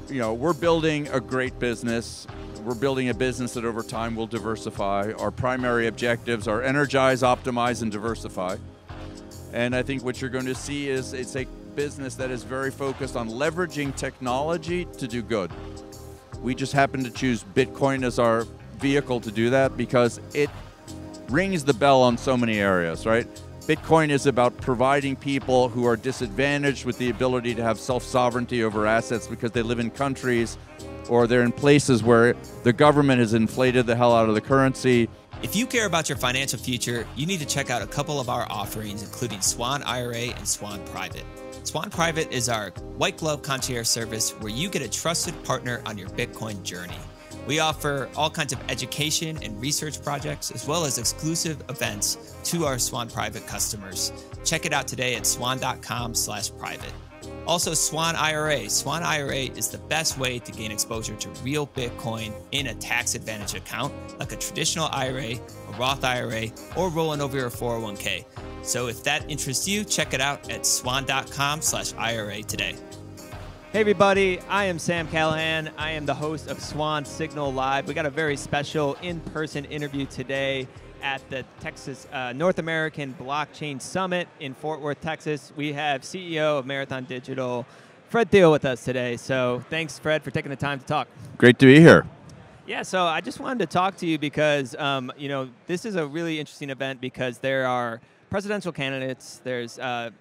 we're building a great business. We're building a business that over time will diversify. Our primary objectives are energize, optimize, and diversify. And I think what you're going to see is it's a business that is very focused on leveraging technology to do good. We just happen to choose Bitcoin as our vehicle to do that because it rings the bell on so many areas, right? Bitcoin is about providing people who are disadvantaged with the ability to have self-sovereignty over assets because they live in countries or they're in places where the government has inflated the hell out of the currency. If you care about your financial future, you need to check out a couple of our offerings, including Swan IRA and Swan Private. Swan Private is our white glove concierge service where you get a trusted partner on your Bitcoin journey. We offer all kinds of education and research projects, as well as exclusive events to our Swan Private customers. Check it out today at swan.com/private. Also, Swan IRA. Swan IRA is the best way to gain exposure to real Bitcoin in a tax-advantaged account, like a traditional IRA, a Roth IRA, or rolling over your 401k. So if that interests you, check it out at swan.com/IRA today. Hey everybody, I am Sam Callahan. I am the host of Swan Signal Live. We got a very special in-person interview today at the Texas North American Blockchain Summit in Fort Worth, Texas. We have CEO of Marathon Digital, Fred Thiel, with us today. So thanks, Fred, for taking the time to talk. Great to be here. Yeah, so I just wanted to talk to you because this is a really interesting event because there are presidential candidates, there's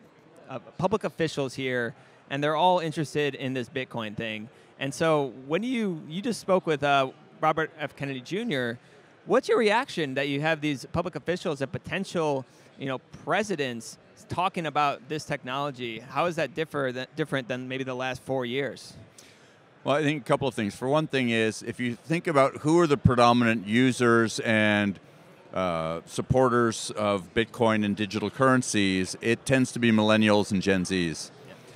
public officials here, and they're all interested in this Bitcoin thing. And so when you just spoke with Robert F. Kennedy Jr., what's your reaction that you have these public officials and potential presidents talking about this technology? How is that different than maybe the last 4 years? Well, I think a couple of things. For one thing is, if you think about who are the predominant users and supporters of Bitcoin and digital currencies, it tends to be millennials and Gen Zs.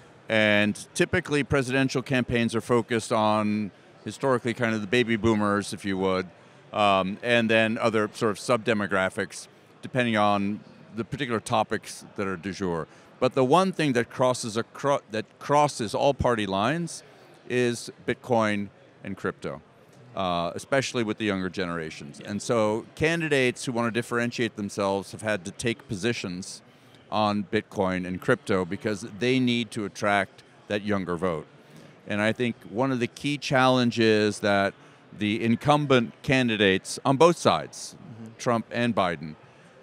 And typically presidential campaigns are focused on historically kind of the baby boomers, if you would, and then other sort of sub-demographics depending on the particular topics that are du jour. But the one thing that crosses all party lines is Bitcoin and crypto, especially with the younger generations. And so candidates who want to differentiate themselves have had to take positions on Bitcoin and crypto because they need to attract that younger vote. And I think one of the key challenges that the incumbent candidates on both sides, Trump and Biden,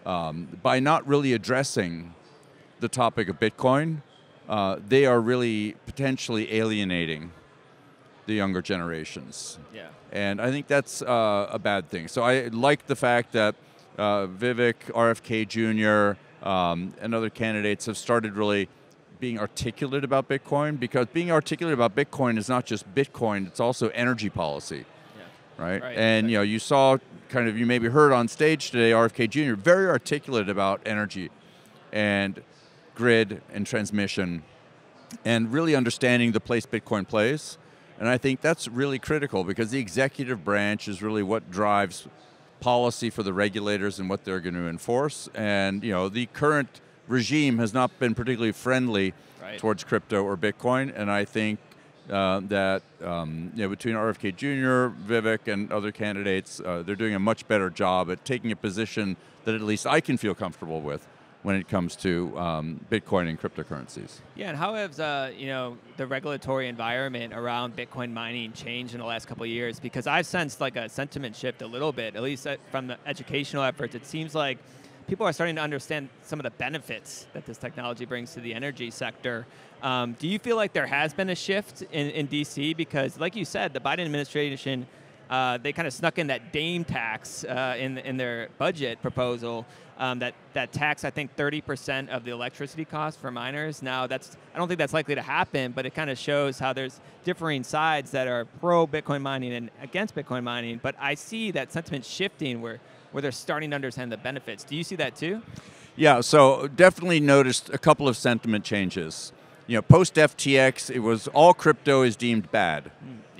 by not really addressing the topic of Bitcoin, they are really potentially alienating the younger generations. Yeah. And I think that's a bad thing. So I like the fact that Vivek, RFK Jr., and other candidates have started really being articulate about Bitcoin, because being articulate about Bitcoin is not just Bitcoin, it's also energy policy, right? And you saw you maybe heard on stage today, RFK Jr., very articulate about energy and grid and transmission and really understanding the place Bitcoin plays. And I think that's really critical because the executive branch is really what drives policy for the regulators and what they're going to enforce. And the current regime has not been particularly friendly towards crypto or Bitcoin. And I think that between RFK Jr., Vivek, and other candidates, they're doing a much better job at taking a position that at least I can feel comfortable with when it comes to Bitcoin and cryptocurrencies. Yeah, and how has the regulatory environment around Bitcoin mining changed in the last couple of years? Because I've sensed like a sentiment shift a little bit, at least from the educational efforts. It seems like people are starting to understand some of the benefits that this technology brings to the energy sector. Do you feel like there has been a shift in DC? Because like you said, the Biden administration, they kind of snuck in that Dame tax in their budget proposal. That tax, I think, 30% of the electricity cost for miners. Now, I don't think that's likely to happen, but it kind of shows how there's differing sides that are pro-Bitcoin mining and against Bitcoin mining. But I see that sentiment shifting where they're starting to understand the benefits. Do you see that too? Yeah, so definitely noticed a couple of sentiment changes. Post FTX, it was all crypto is deemed bad.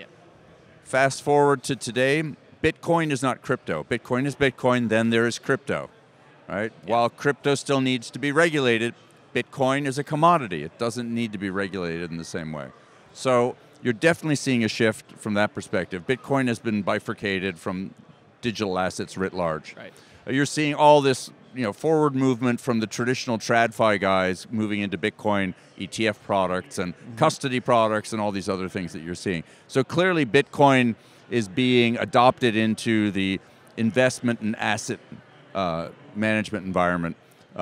Fast forward to today, Bitcoin is not crypto. Bitcoin is Bitcoin, then there is crypto. Right? Yeah. While crypto still needs to be regulated, Bitcoin is a commodity. It doesn't need to be regulated in the same way. So you're definitely seeing a shift from that perspective. Bitcoin has been bifurcated from digital assets writ large. Right. You're seeing all this, forward movement from the traditional TradFi guys moving into Bitcoin ETF products and custody products and all these other things that you're seeing. So clearly Bitcoin is being adopted into the investment and asset management environment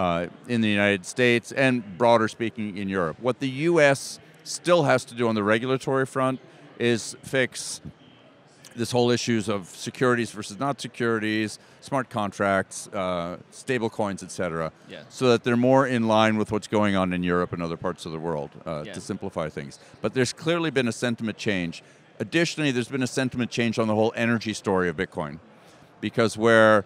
in the United States and broader speaking in Europe. What the US still has to do on the regulatory front is fix this whole issues of securities versus not securities, smart contracts, stable coins, et cetera, so that they're more in line with what's going on in Europe and other parts of the world to simplify things. But there's clearly been a sentiment change. Additionally, there's been a sentiment change on the whole energy story of Bitcoin, because where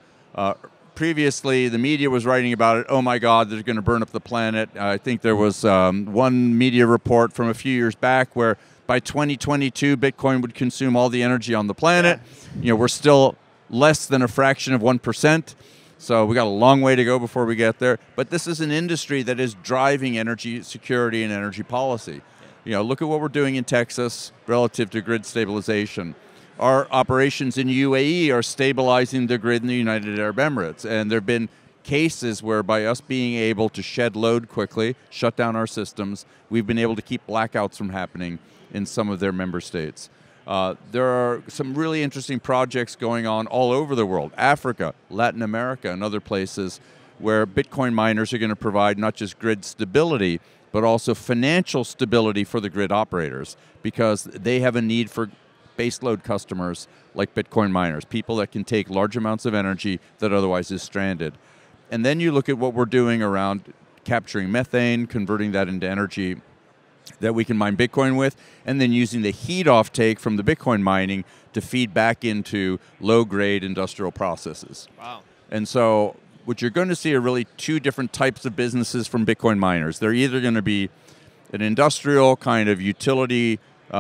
previously the media was writing about it, oh my God, they're going to burn up the planet. I think there was one media report from a few years back where by 2022, Bitcoin would consume all the energy on the planet. We're still less than a fraction of 1%, so we got a long way to go before we get there. But this is an industry that is driving energy security and energy policy. Look at what we're doing in Texas relative to grid stabilization. Our operations in UAE are stabilizing the grid in the United Arab Emirates, and there have been cases where by us being able to shed load quickly, shut down our systems, we've been able to keep blackouts from happening in some of their member states. There are some really interesting projects going on all over the world, Africa, Latin America, and other places where Bitcoin miners are going to provide not just grid stability, but also financial stability for the grid operators, because they have a need for baseload customers like Bitcoin miners, people that can take large amounts of energy that otherwise is stranded. And then you look at what we're doing around capturing methane, converting that into energy that we can mine Bitcoin with, and then using the heat offtake from the Bitcoin mining to feed back into low-grade industrial processes. Wow. And so what you're going to see are really two different types of businesses from Bitcoin miners. They're either going to be an industrial kind of utility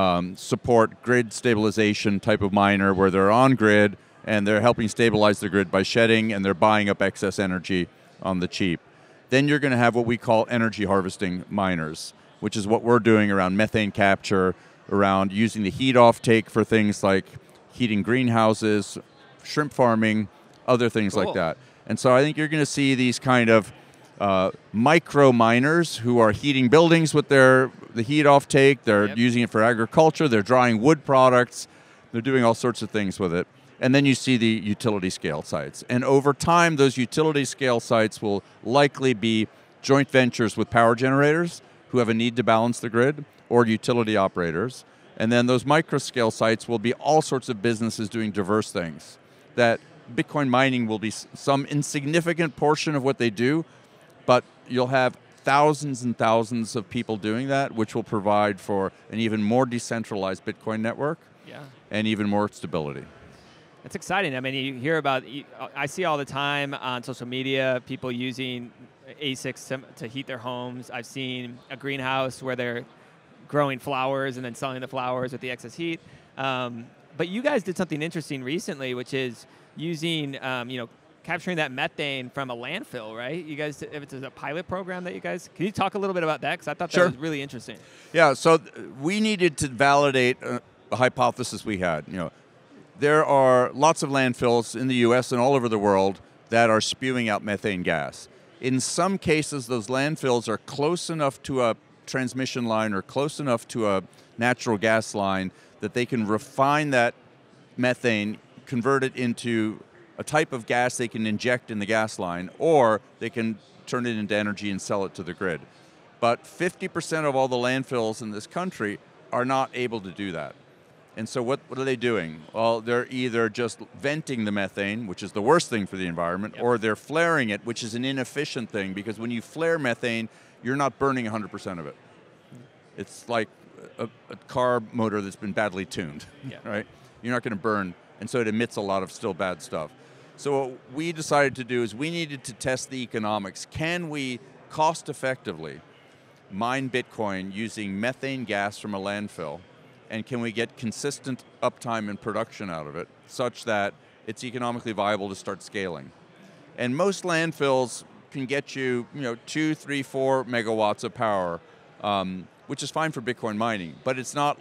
support, grid stabilization type of miner where they're on grid and they're helping stabilize the grid by shedding and they're buying up excess energy on the cheap. Then you're going to have what we call energy harvesting miners, which is what we're doing around methane capture, around using the heat offtake for things like heating greenhouses, shrimp farming, other things like that. And so I think you're going to see these kind of micro miners who are heating buildings with the heat offtake. They're using it for agriculture. They're drying wood products. They're doing all sorts of things with it. And then you see the utility scale sites. And over time, those utility scale sites will likely be joint ventures with power generators who have a need to balance the grid, or utility operators. And then those micro-scale sites will be all sorts of businesses doing diverse things. That Bitcoin mining will be some insignificant portion of what they do, but you'll have thousands and thousands of people doing that, which will provide for an even more decentralized Bitcoin network and even more stability. It's exciting. I mean, you hear about, I see all the time on social media, people using ASICs to heat their homes. I've seen a greenhouse where they're growing flowers and then selling the flowers with the excess heat. But you guys did something interesting recently, which is using, capturing that methane from a landfill, right? You guys, if it's a pilot program that you guys, can you talk a little bit about that? Because I thought that was really interesting. Yeah, so we needed to validate a hypothesis we had. There are lots of landfills in the US and all over the world that are spewing out methane gas. In some cases, those landfills are close enough to a transmission line or close enough to a natural gas line that they can refine that methane, convert it into a type of gas they can inject in the gas line, or they can turn it into energy and sell it to the grid. But 50% of all the landfills in this country are not able to do that. And so what are they doing? Well, they're either just venting the methane, which is the worst thing for the environment, or they're flaring it, which is an inefficient thing, because when you flare methane, you're not burning 100% of it. It's like a car motor that's been badly tuned, right? You're not going to burn, and so it emits a lot of still bad stuff. So what we decided to do is we needed to test the economics. Can we cost effectively mine Bitcoin using methane gas from a landfill? And can we get consistent uptime and production out of it such that it's economically viable to start scaling? And most landfills can get you, 2, 3, 4 megawatts of power, which is fine for Bitcoin mining. But it's not like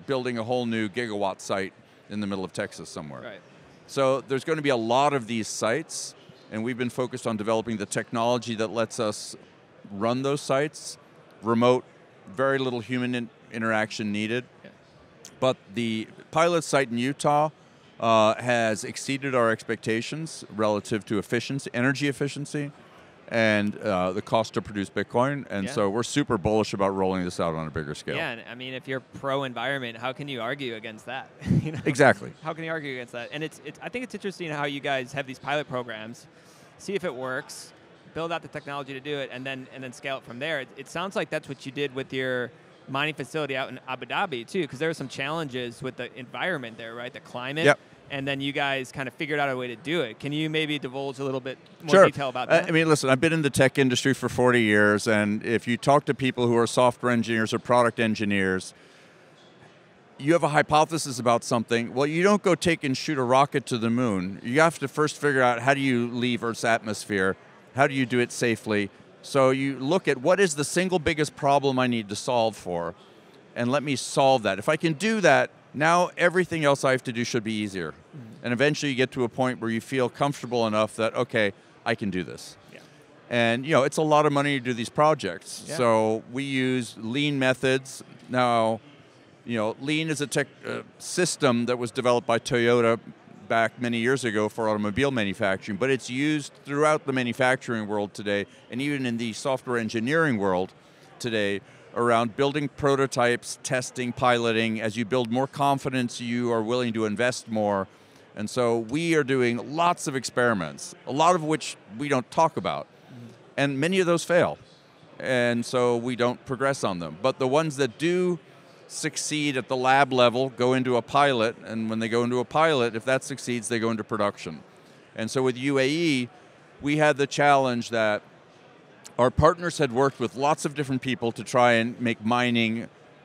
building a whole new gigawatt site in the middle of Texas somewhere. Right. So there's going to be a lot of these sites, and we've been focused on developing the technology that lets us run those sites, remote, very little human interaction needed. Yeah. But the pilot site in Utah has exceeded our expectations relative to efficiency, energy efficiency, and the cost to produce Bitcoin. And so we're super bullish about rolling this out on a bigger scale. Yeah, and I mean, if you're pro-environment, how can you argue against that? You know? Exactly. How can you argue against that? And I think it's interesting how you guys have these pilot programs, see if it works, build out the technology to do it, and then scale it from there. It sounds like that's what you did with your mining facility out in Abu Dhabi too, because there were some challenges with the environment there, right? The climate. Yep. And then you guys kind of figured out a way to do it. Can you maybe divulge a little bit more detail about that? I mean, listen, I've been in the tech industry for 40 years, and if you talk to people who are software engineers or product engineers, you have a hypothesis about something. Well, you don't go take and shoot a rocket to the moon. You have to first figure out, how do you leave Earth's atmosphere? How do you do it safely? So you look at, what is the single biggest problem I need to solve for? And let me solve that. If I can do that, now everything else I have to do should be easier. And eventually you get to a point where you feel comfortable enough that, okay, I can do this. Yeah. And it's a lot of money to do these projects. Yeah. So we use lean methods. Now, lean is a tech system that was developed by Toyota back many years ago for automobile manufacturing, but it's used throughout the manufacturing world today, and even in the software engineering world today, around building prototypes, testing, piloting. As you build more confidence, you are willing to invest more. And so we are doing lots of experiments, a lot of which we don't talk about. And many of those fail. And so we don't progress on them. But the ones that do succeed at the lab level go into a pilot, and when they go into a pilot, if that succeeds, they go into production. And so with UAE, we had the challenge that our partners had worked with lots of different people to try and make mining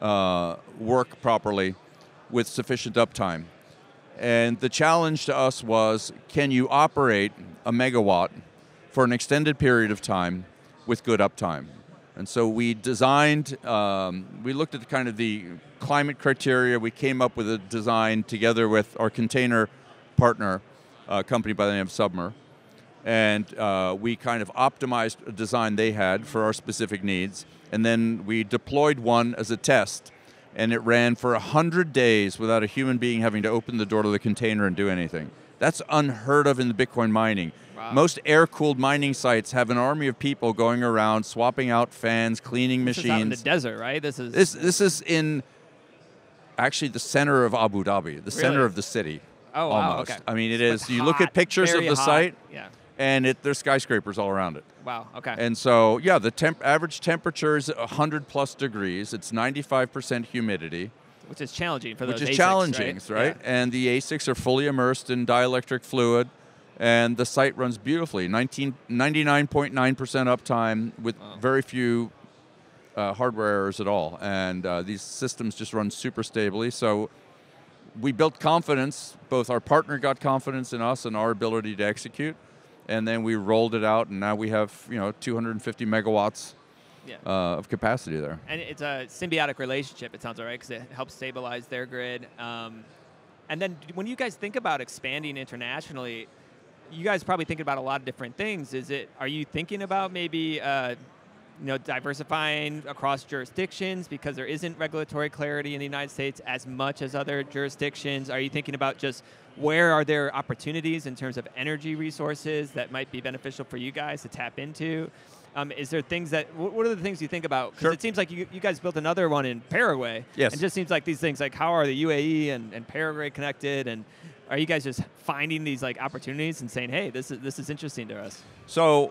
work properly with sufficient uptime. And the challenge to us was, can you operate a megawatt for an extended period of time with good uptime? And so we designed, we looked at kind of the climate criteria. We came up with a design together with our container partner, company by the name of Submer. And we kind of optimized a design they had for our specific needs. And then we deployed one as a test. And it ran for 100 days without a human being having to open the door to the container and do anything. That's unheard of in the Bitcoin mining. Wow. Most air-cooled mining sites have an army of people going around, swapping out fans, cleaning machines. This is out in the desert, right? This is in actually the center of Abu Dhabi, the center of the city. Oh, almost. Wow, okay. I mean, it is. You look at pictures of the site, and there's skyscrapers all around it. Wow, okay. And so, yeah, the average temperature is 100 plus degrees. It's 95% humidity. Which is challenging for those ASICs, Which is challenging, right? Yeah. And the ASICs are fully immersed in dielectric fluid, and the site runs beautifully. 99.9% uptime with very few hardware errors at all. And these systems just run super stably. So we built confidence. Both our partner got confidence in us and our ability to execute. And then we rolled it out, and now we have 250 megawatts of capacity there. And it's a symbiotic relationship, it sounds all right, because it helps stabilize their grid. And then when you guys think about expanding internationally, you guys probably think about a lot of different things. Are you thinking about maybe diversifying across jurisdictions because there isn't regulatory clarity in the United States as much as other jurisdictions? Are you thinking about just where are there opportunities in terms of energy resources that might be beneficial for you guys to tap into? Is there things what are the things you think about? Because it seems like you guys built another one in Paraguay. Yes. It just seems like these things, like how are the UAE and Paraguay connected? And are you guys just finding these opportunities and saying, hey, this is interesting to us? So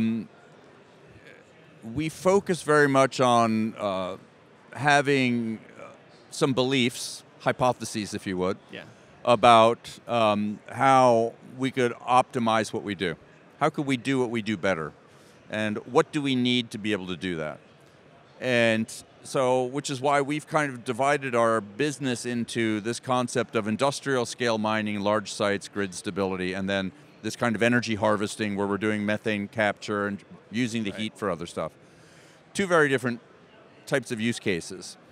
we focus very much on having some beliefs, hypotheses, if you would, about how we could optimize what we do. How could we do what we do better? And what do we need to be able to do that? And so, which is why we've kind of divided our business into this concept of industrial scale mining, large sites, grid stability, and then this kind of energy harvesting where we're doing methane capture and using the heat for other stuff. Two very different types of use cases.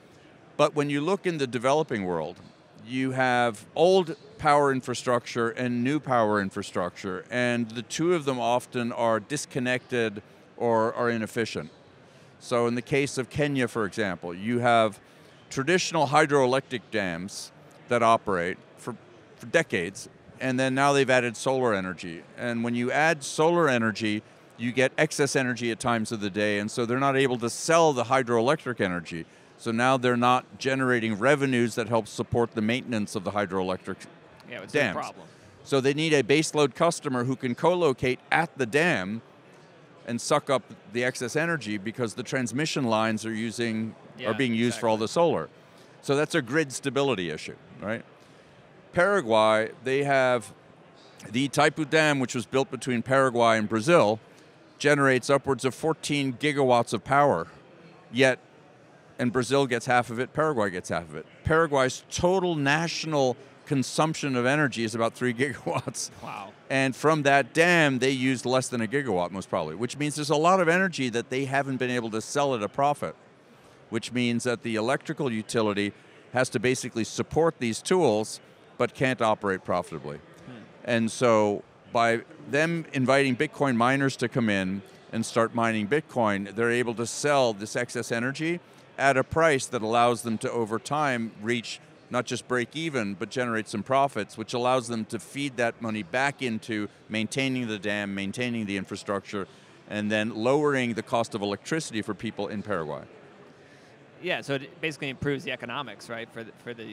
But when you look in the developing world, you have old power infrastructure and new power infrastructure, and the two of them often are disconnected or are inefficient. So in the case of Kenya, for example, you have traditional hydroelectric dams that operate for decades, and then now they've added solar energy. And when you add solar energy, you get excess energy at times of the day, and so they're not able to sell the hydroelectric energy. So now they're not generating revenues that help support the maintenance of the hydroelectric it's dams. a problem. So they need a baseload customer who can co-locate at the dam and suck up the excess energy because the transmission lines are being used for all the solar. So that's a grid stability issue, right? Paraguay, they have the Itaipu Dam, which was built between Paraguay and Brazil, generates upwards of 14 gigawatts of power, yet, and Brazil gets half of it, Paraguay gets half of it. Paraguay's total national consumption of energy is about 3 gigawatts. Wow. And from that dam, they used less than a gigawatt, most probably, which means there's a lot of energy that they haven't been able to sell at a profit, which means that the electrical utility has to basically support these tools, but can't operate profitably. And so by them inviting Bitcoin miners to come in and start mining Bitcoin, they're able to sell this excess energy at a price that allows them to, over time, reach not just break even, but generate some profits, which allows them to feed that money back into maintaining the dam, maintaining the infrastructure, and then lowering the cost of electricity for people in Paraguay. Yeah, so it basically improves the economics, right, for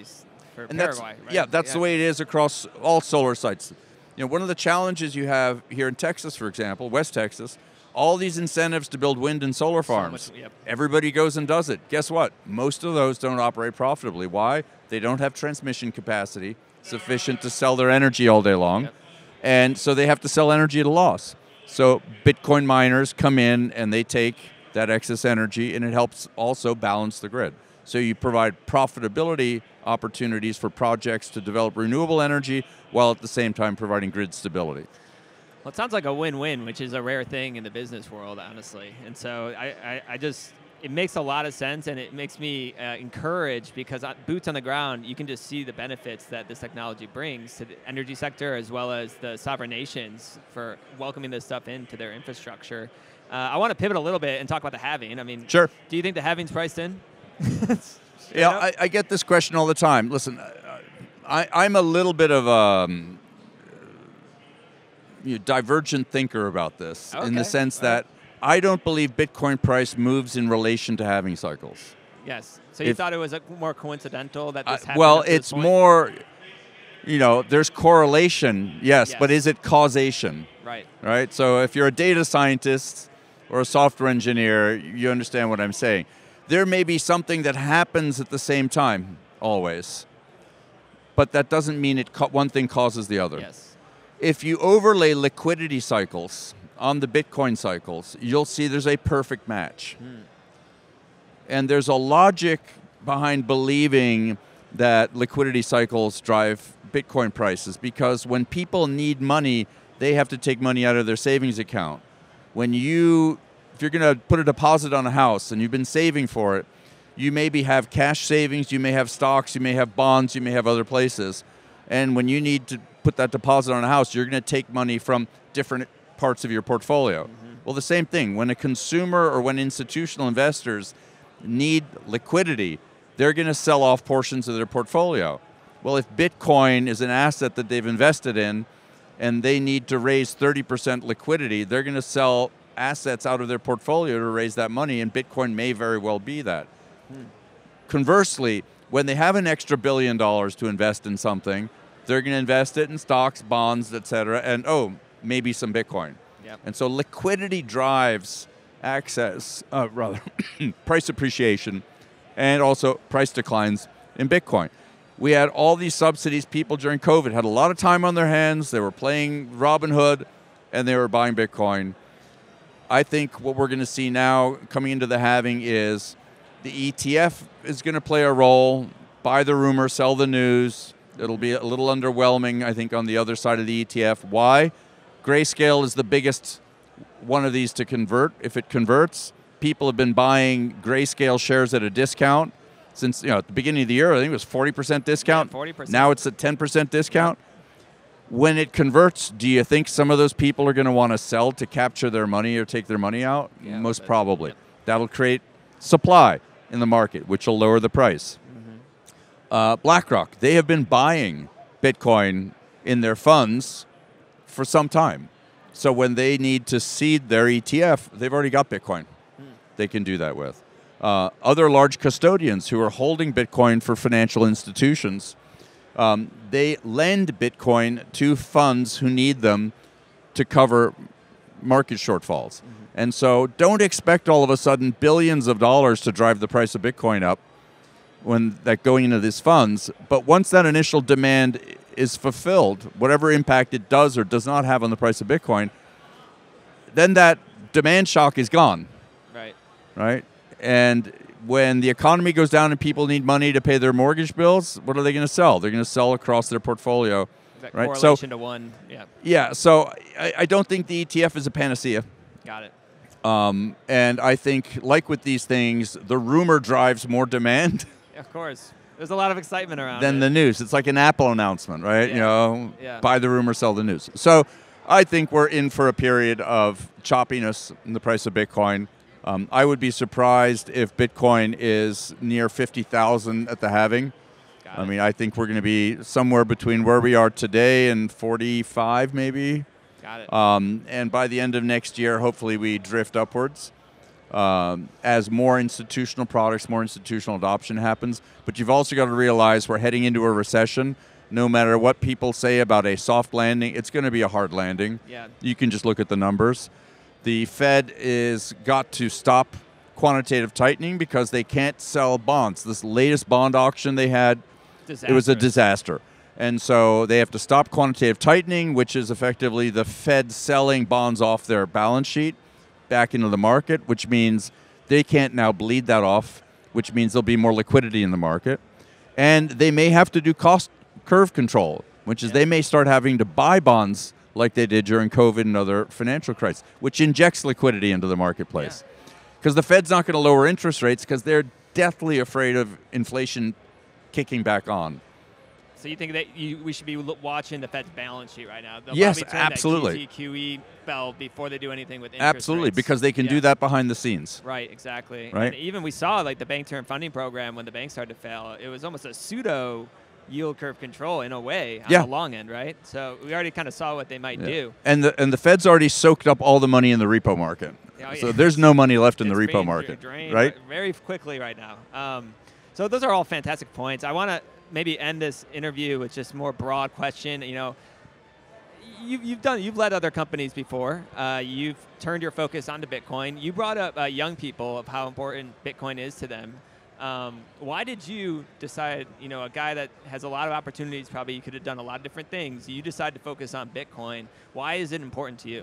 And Paraguay, right? Yeah, that's the way it is across all solar sites. You know, one of the challenges you have here in Texas, for example, West Texas, all these incentives to build wind and solar farms. Everybody goes and does it. Guess what? Most of those don't operate profitably. Why? They don't have transmission capacity sufficient to sell their energy all day long. And so they have to sell energy at a loss. So Bitcoin miners come in and they take that excess energy, and it helps also balance the grid. So you provide profitability opportunities for projects to develop renewable energy while at the same time providing grid stability. Well, it sounds like a win-win, which is a rare thing in the business world, honestly. And so it makes a lot of sense, and it makes me encouraged because boots on the ground, you can just see the benefits that this technology brings to the energy sector as well as the sovereign nations for welcoming this stuff into their infrastructure. I want to pivot a little bit and talk about the halving. I mean, sure. Do you think the halving's priced in? Yeah, I get this question all the time. Listen, I'm a little bit of a divergent thinker about this, in the sense that I don't believe Bitcoin price moves in relation to halving cycles. Yes. So you thought it was more coincidental that this happened? Well, it's more, there's correlation, yes, but is it causation? Right. Right? So if you're a data scientist or a software engineer, you understand what I'm saying. There may be something that happens at the same time, always. But that doesn't mean one thing causes the other. Yes. If you overlay liquidity cycles on the Bitcoin cycles, you'll see there's a perfect match. And there's a logic behind believing that liquidity cycles drive Bitcoin prices, because when people need money, they have to take money out of their savings account. If you're going to put a deposit on a house and you've been saving for it, you maybe have cash savings, you may have stocks, you may have bonds, you may have other places. And when you need to put that deposit on a house, you're going to take money from different parts of your portfolio. Well, the same thing. When a consumer or when institutional investors need liquidity, they're going to sell off portions of their portfolio. Well, if Bitcoin is an asset that they've invested in and they need to raise 30% liquidity, they're going to sell assets out of their portfolio to raise that money, and Bitcoin may very well be that. Conversely, when they have an extra $1 billion to invest in something, they're going to invest it in stocks, bonds, et cetera, and maybe some Bitcoin. Yep. And so liquidity drives price appreciation, and also price declines in Bitcoin. We had all these subsidies. People during COVID had a lot of time on their hands. They were playing Robinhood, and they were buying Bitcoin. I think what we're going to see now coming into the halving is the ETF is going to play a role. Buy the rumor, sell the news. It'll be a little underwhelming, I think, on the other side of the ETF. Why? Grayscale is the biggest one of these to convert. If it converts, people have been buying Grayscale shares at a discount. since at the beginning of the year, I think it was 40% discount. Yeah, 40%. Now it's a 10% discount. When it converts, do you think some of those people are going to want to sell to capture their money or take their money out? Yeah, Most probably. Yep. That'll create supply in the market, which will lower the price. BlackRock, they have been buying Bitcoin in their funds for some time. So when they need to seed their ETF, they've already got Bitcoin. They can do that with. Other large custodians who are holding Bitcoin for financial institutions, they lend Bitcoin to funds who need them to cover market shortfalls. And so don't expect all of a sudden billions of dollars to drive the price of Bitcoin up when that going into these funds. But once that initial demand is fulfilled, whatever impact it does or does not have on the price of Bitcoin, then that demand shock is gone. Right? And when the economy goes down and people need money to pay their mortgage bills, what are they going to sell? They're going to sell across their portfolio. That right? correlation to one, yeah. Yeah, so I don't think the ETF is a panacea. Got it. And I think, like with these things, the rumor drives more demand. Of course. There's a lot of excitement around than it. the news. It's like an Apple announcement, right? Yeah. Buy the rumor, sell the news. So I think we're in for a period of choppiness in the price of Bitcoin. I would be surprised if Bitcoin is near 50,000 at the halving. I mean, I think we're going to be somewhere between where we are today and 45 maybe. Got it. And by the end of next year, hopefully we drift upwards as more institutional products, more institutional adoption happens. But you've also got to realize we're heading into a recession. No matter what people say about a soft landing, it's going to be a hard landing. Yeah. You can just look at the numbers. The Fed is got to stop quantitative tightening because they can't sell bonds. This latest bond auction they had, it was a disaster. And so they have to stop quantitative tightening, which is effectively the Fed selling bonds off their balance sheet back into the market, which means they can't now bleed that off, which means there'll be more liquidity in the market. And they may have to do cost curve control, which is they may start having to buy bonds like they did during COVID and other financial crises, which injects liquidity into the marketplace. Because the Fed's not going to lower interest rates because they're deathly afraid of inflation kicking back on. So you think that we should be watching the Fed's balance sheet right now? They'll yes, probably turn absolutely. That QE bell before they do anything with interest absolutely, rates. Because they can do that behind the scenes. Right, exactly. Right? And even we saw like the bank term funding program when the banks started to fail. It was almost a pseudo yield curve control in a way on the long end, right? So we already kind of saw what they might do. And the Fed's already soaked up all the money in the repo market. So there's no money left in the repo market, right? Very quickly right now. So those are all fantastic points. I want to maybe end this interview with just more broad question. You know, you've led other companies before. You've turned your focus onto Bitcoin. You brought up young people of how important Bitcoin is to them. Why did you decide, a guy that has a lot of opportunities, probably you could have done a lot of different things, you decided to focus on Bitcoin. Why is it important to you?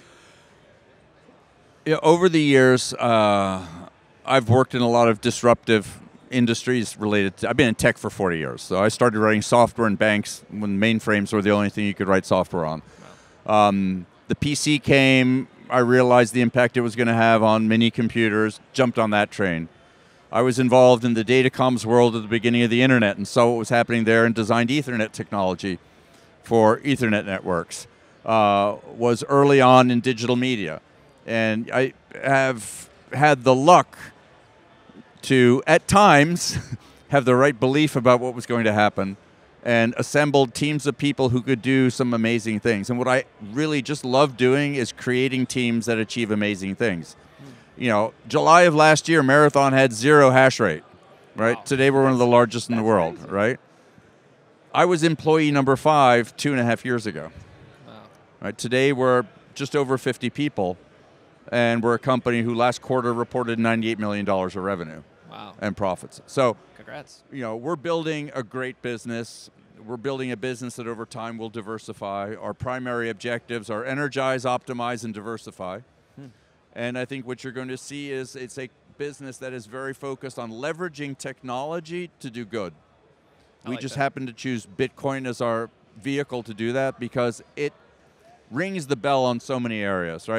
Yeah, over the years, I've worked in a lot of disruptive industries related to, I've been in tech for 40 years. So I started writing software in banks when mainframes were the only thing you could write software on. Wow. The PC came, I realized the impact it was going to have on mini computers, jumped on that train. I was involved in the datacomms world at the beginning of the internet and saw what was happening there and designed Ethernet technology for Ethernet networks. Was early on in digital media. And I have had the luck to, at times, have the right belief about what was going to happen and assembled teams of people who could do some amazing things. And what I really just love doing is creating teams that achieve amazing things. July of last year, Marathon had 0 hash rate, right? Wow. Today we're one of the largest in the world, crazy. Right? I was employee number 5 2.5 years ago. Wow. Right? Today we're just over 50 people, and we're a company who last quarter reported $98 million of revenue. Wow. And profits. So, congrats. We're building a great business. We're building a business that over time will diversify. Our primary objectives are energize, optimize, and diversify. And I think what you're going to see is it's a business that is very focused on leveraging technology to do good. We just happen to choose Bitcoin as our vehicle to do that because it rings the bell on so many areas, right?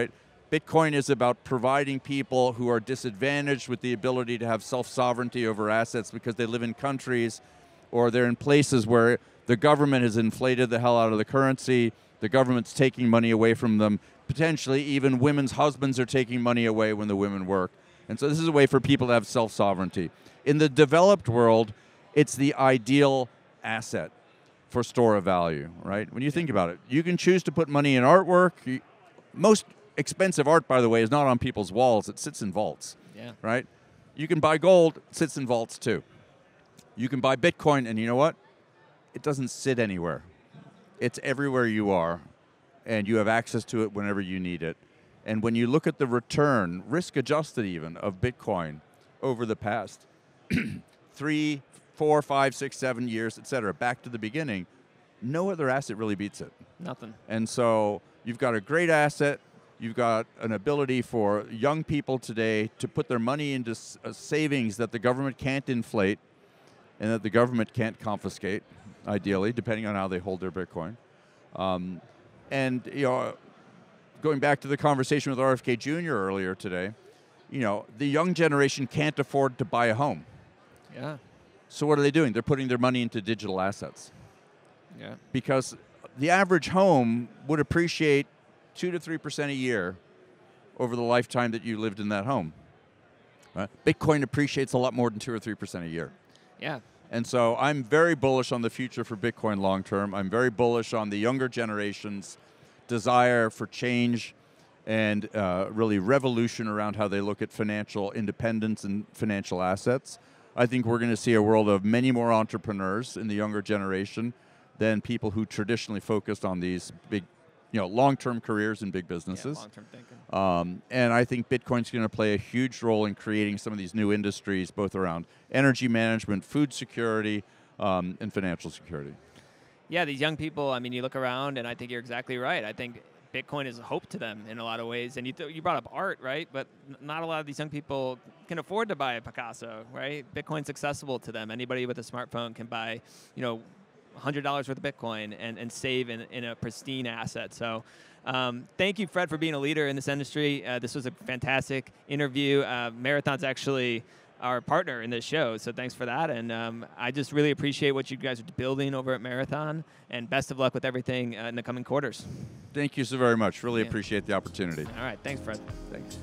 Bitcoin is about providing people who are disadvantaged with the ability to have self-sovereignty over assets because they live in countries or they're in places where the government has inflated the hell out of the currency, the government's taking money away from them, potentially even women's husbands are taking money away when the women work. And so this is a way for people to have self-sovereignty. In the developed world, it's the ideal asset for store of value, right? When you think about it, you can choose to put money in artwork. Most expensive art, by the way, is not on people's walls. It sits in vaults, right? You can buy gold, it sits in vaults too. You can buy Bitcoin, and you know what? It doesn't sit anywhere. It's everywhere you are, and you have access to it whenever you need it. And when you look at the return, risk-adjusted even, of Bitcoin over the past 3, 4, 5, 6, 7 years, et cetera, back to the beginning, no other asset really beats it. Nothing. And so you've got a great asset. You've got an ability for young people today to put their money into savings that the government can't inflate and that the government can't confiscate, ideally, depending on how they hold their Bitcoin. And you know, going back to the conversation with RFK Jr. earlier today, you know, the young generation can't afford to buy a home. Yeah. So what are they doing? They're putting their money into digital assets. Yeah. Because the average home would appreciate 2 to 3% a year over the lifetime that you lived in that home. Right? Bitcoin appreciates a lot more than 2 or 3% a year. Yeah. And so I'm very bullish on the future for Bitcoin long term. I'm very bullish on the younger generation's desire for change and really revolution around how they look at financial independence and financial assets. I think we're going to see a world of many more entrepreneurs in the younger generation than people who traditionally focused on these big, you know, long-term careers in big businesses. Yeah, long-term thinking. And I think Bitcoin's going to play a huge role in creating some of these new industries, both around energy management, food security, and financial security. Yeah, these young people, I mean, you look around, and I think you're exactly right. I think Bitcoin is a hope to them in a lot of ways. And you brought up art, right? But not a lot of these young people can afford to buy a Picasso, right? Bitcoin's accessible to them. Anybody with a smartphone can buy, you know, $100 worth of Bitcoin and save in a pristine asset. So thank you, Fred, for being a leader in this industry. This was a fantastic interview. Marathon's actually our partner in this show, so thanks for that. And I just really appreciate what you guys are building over at Marathon, and best of luck with everything in the coming quarters. Thank you so very much. Really appreciate the opportunity. All right. Thanks, Fred. Thanks.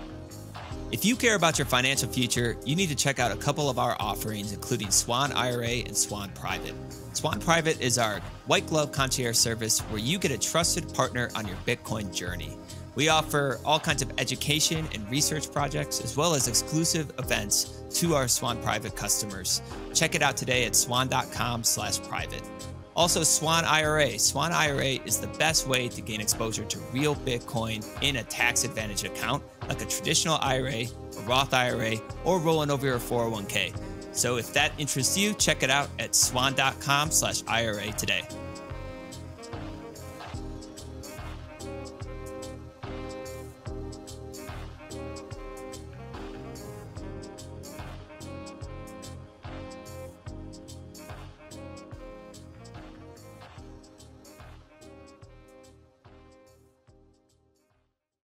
If you care about your financial future, you need to check out a couple of our offerings, including Swan IRA and Swan Private. Swan Private is our white glove concierge service where you get a trusted partner on your Bitcoin journey. We offer all kinds of education and research projects, as well as exclusive events to our Swan Private customers. Check it out today at swan.com/private. Also, Swan IRA. Swan IRA is the best way to gain exposure to real Bitcoin in a tax-advantaged account, like a traditional IRA, a Roth IRA, or rolling over your 401k. So if that interests you, check it out at swan.com/IRA today.